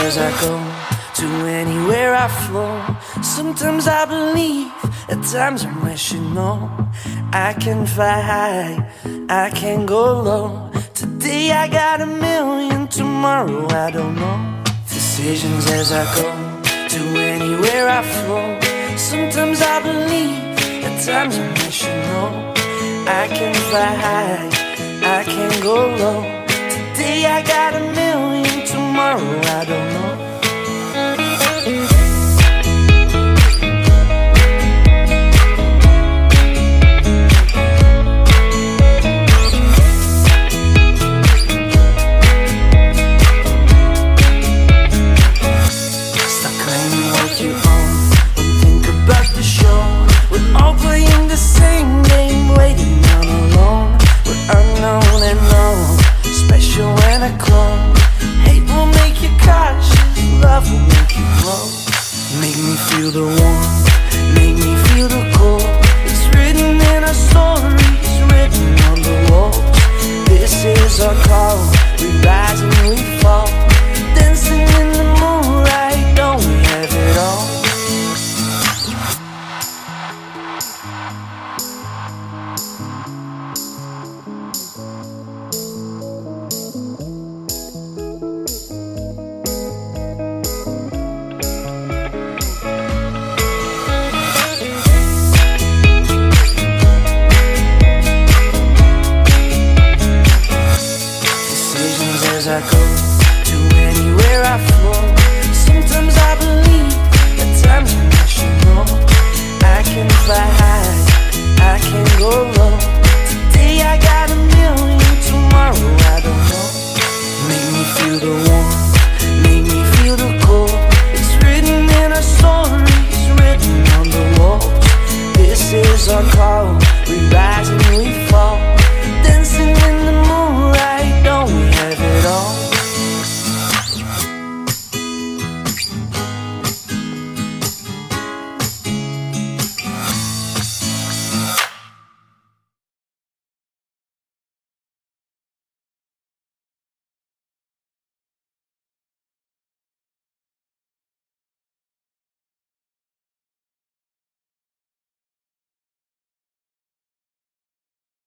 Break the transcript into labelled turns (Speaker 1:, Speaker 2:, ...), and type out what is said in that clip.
Speaker 1: as I go, to anywhere I flow. Sometimes I believe, at times I'm wishing, no. I can fly high, I can go low. Today I got a million, tomorrow I don't know. Decisions as I go, to anywhere I flow. Sometimes I believe, at times I'm wishing, no. I can fly high, I can go low. Today I got a million, tomorrow I don't know.